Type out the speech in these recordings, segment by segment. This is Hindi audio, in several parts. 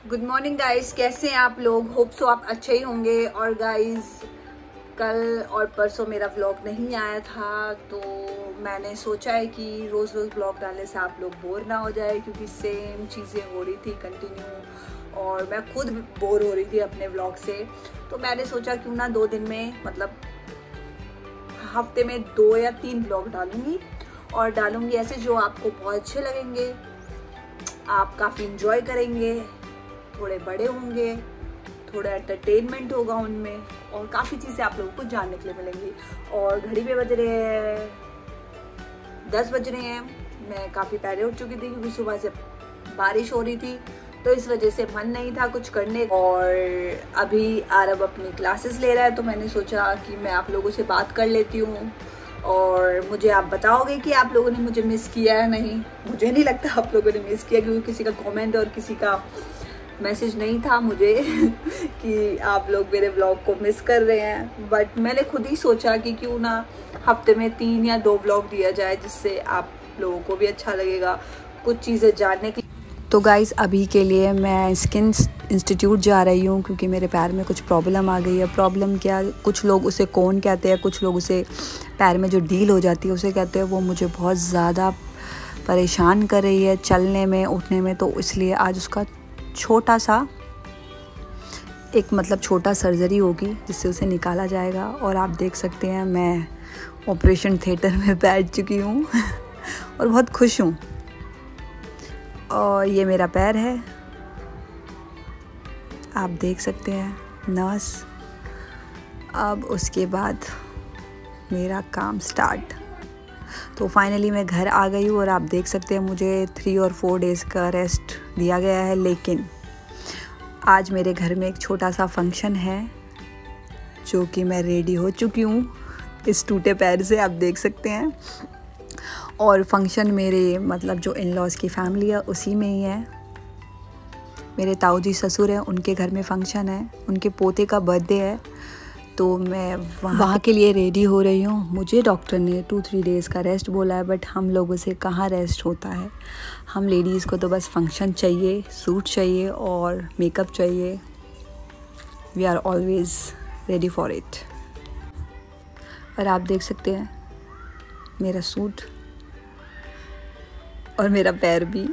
गुड मॉर्निंग गाइस, कैसे हैं आप लोग। होप सो आप अच्छे ही होंगे। और गाइस कल और परसों मेरा व्लॉग नहीं आया था, तो मैंने सोचा है कि रोज़ रोज़ व्लॉग डालने से आप लोग बोर ना हो जाए, क्योंकि सेम चीज़ें हो रही थी कंटिन्यू और मैं खुद बोर हो रही थी अपने व्लॉग से। तो मैंने सोचा क्यों ना 2 दिन में, मतलब हफ्ते में 2 या 3 व्लॉग डालूंगी, और डालूंगी ऐसे जो आपको बहुत अच्छे लगेंगे, आप काफ़ी इंजॉय करेंगे, थोड़े बड़े होंगे, थोड़ा एंटरटेनमेंट होगा उनमें, और काफ़ी चीज़ें आप लोगों को जानने के लिए मिलेंगी। और घड़ी पे बज रहे हैं 10 बज रहे हैं। मैं काफ़ी पहले उठ चुकी थी क्योंकि सुबह से बारिश हो रही थी, तो इस वजह से मन नहीं था कुछ करने। और अभी आरब अपनी क्लासेस ले रहा है, तो मैंने सोचा कि मैं आप लोगों से बात कर लेती हूँ और मुझे आप बताओगे कि आप लोगों ने मुझे मिस किया है नहीं। मुझे नहीं लगता आप लोगों ने मिस किया, क्योंकि किसी का कमेंट और किसी का मैसेज नहीं था मुझे कि आप लोग मेरे व्लॉग को मिस कर रहे हैं। बट मैंने खुद ही सोचा कि क्यों ना हफ्ते में 3 या 2 व्लॉग दिया जाए, जिससे आप लोगों को भी अच्छा लगेगा कुछ चीज़ें जानने की। तो गाइस अभी के लिए मैं स्किन इंस्टीट्यूट जा रही हूँ, क्योंकि मेरे पैर में कुछ प्रॉब्लम आ गई है। प्रॉब्लम क्या, कुछ लोग उसे कोन कहते हैं, कुछ लोग उसे पैर में जो डील हो जाती है उसे कहते हैं। वो मुझे बहुत ज़्यादा परेशान कर रही है चलने में, उठने में। तो इसलिए आज उसका छोटा सा छोटा सर्जरी होगी, जिससे उसे निकाला जाएगा। और आप देख सकते हैं मैं ऑपरेशन थिएटर में बैठ चुकी हूँ और बहुत खुश हूँ। और ये मेरा पैर है, आप देख सकते हैं, नर्स। अब उसके बाद मेरा काम स्टार्ट। तो फाइनली मैं घर आ गई हूँ और आप देख सकते हैं मुझे 3 और 4 डेज़ का रेस्ट दिया गया है। लेकिन आज मेरे घर में एक छोटा सा फंक्शन है, जो कि मैं रेडी हो चुकी हूँ इस टूटे पैर से, आप देख सकते हैं। और फंक्शन मेरे जो इन लॉज़ की फैमिली है उसी में ही है। मेरे ताऊ जी ससुर हैं, उनके घर में फंक्शन है, उनके पोते का बर्थडे है। तो मैं वहाँ के लिए रेडी हो रही हूँ। मुझे डॉक्टर ने 2-3 डेज़ का रेस्ट बोला है, बट हम लोगों से कहाँ रेस्ट होता है। हम लेडीज़ को तो बस फंक्शन चाहिए, सूट चाहिए और मेकअप चाहिए। We are always ready for it. और आप देख सकते हैं मेरा सूट और मेरा पैर भी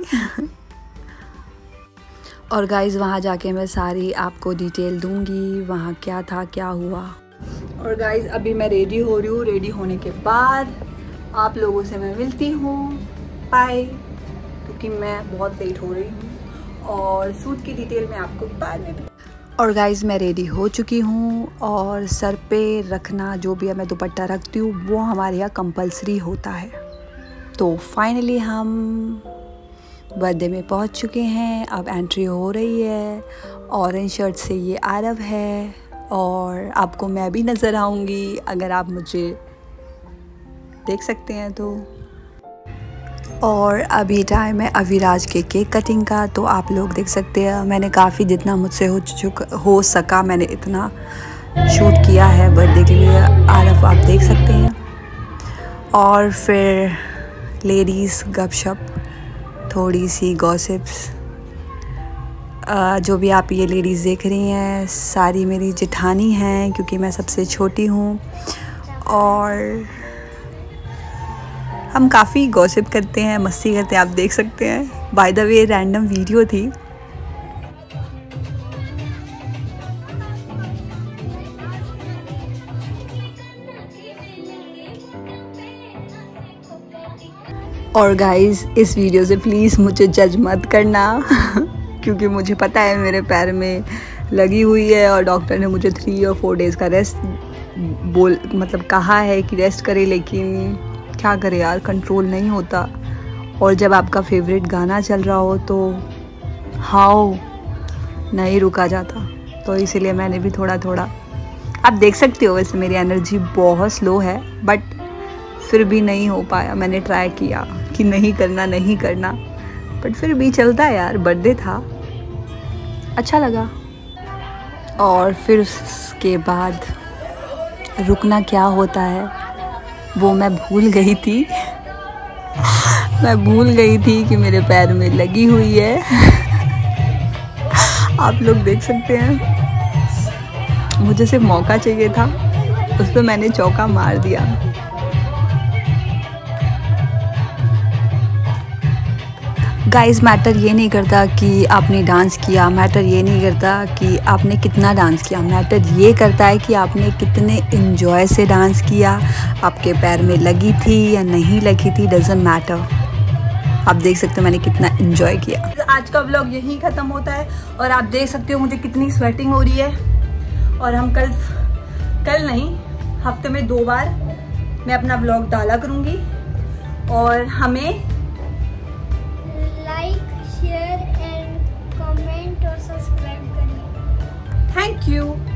और गाइज़ वहाँ जाके मैं सारी आपको डिटेल दूंगी, वहाँ क्या था क्या हुआ। और गाइज़ अभी मैं रेडी हो रही हूँ। रेडी होने के बाद आप लोगों से मैं मिलती हूँ, बाय, क्योंकि मैं बहुत लेट हो रही हूँ। और सूट की डिटेल मैं आपको बाद में। और गाइज़ मैं रेडी हो चुकी हूँ, और सर पे रखना जो भी मैं दुपट्टा रखती हूँ वो हमारे यहाँ कंपलसरी होता है। तो फाइनली हम बर्थडे में पहुंच चुके हैं। अब एंट्री हो रही है। ऑरेंज शर्ट से ये आरव है, और आपको मैं भी नज़र आऊँगी अगर आप मुझे देख सकते हैं तो। और अभी टाइम है अविराज के केक कटिंग का, तो आप लोग देख सकते हैं मैंने काफ़ी जितना मुझसे हो सका मैंने इतना शूट किया है बर्थडे के लिए। आरव आप देख सकते हैं। और फिर लेडीज़ गपशप, थोड़ी सी गॉसिप्स। जो भी आप ये लेडीज़ देख रही हैं सारी मेरी जेठानी हैं, क्योंकि मैं सबसे छोटी हूँ। और हम काफ़ी गॉसिप करते हैं, मस्ती करते हैं, आप देख सकते हैं। By the way random video थी। और गाइज़ इस वीडियो से प्लीज़ मुझे जज मत करना क्योंकि मुझे पता है मेरे पैर में लगी हुई है, और डॉक्टर ने मुझे 3 और 4 डेज़ का रेस्ट कहा है कि रेस्ट करे। लेकिन क्या करे यार, कंट्रोल नहीं होता। और जब आपका फेवरेट गाना चल रहा हो तो हाउ नहीं रुका जाता। तो इसीलिए मैंने भी थोड़ा आप देख सकते हो, वैसे मेरी एनर्जी बहुत स्लो है, बट फिर भी नहीं हो पाया। मैंने ट्राई किया कि नहीं करना, बट फिर भी चलता है यार। बर्थडे था, अच्छा लगा। और फिर उसके बाद रुकना क्या होता है वो मैं भूल गई थी। मैं भूल गई थी कि मेरे पैर में लगी हुई है। आप लोग देख सकते हैं, मुझे सिर्फ मौका चाहिए था, उस पर मैंने चौका मार दिया। गाइस मैटर ये नहीं करता कि आपने डांस किया, मैटर ये नहीं करता कि आपने कितना डांस किया, मैटर ये करता है कि आपने कितने इंजॉय से डांस किया, आपके पैर में लगी थी या नहीं लगी थी, डजंट मैटर। आप देख सकते हो मैंने कितना इंजॉय किया। आज का व्लॉग यहीं ख़त्म होता है और आप देख सकते हो मुझे कितनी स्वेटिंग हो रही है। और हम कल नहीं, हफ्ते में 2 बार मैं अपना व्लॉग डाला करूँगी। और हमें लाइक, शेयर एंड कमेंट और सब्सक्राइब करिए। Thank you.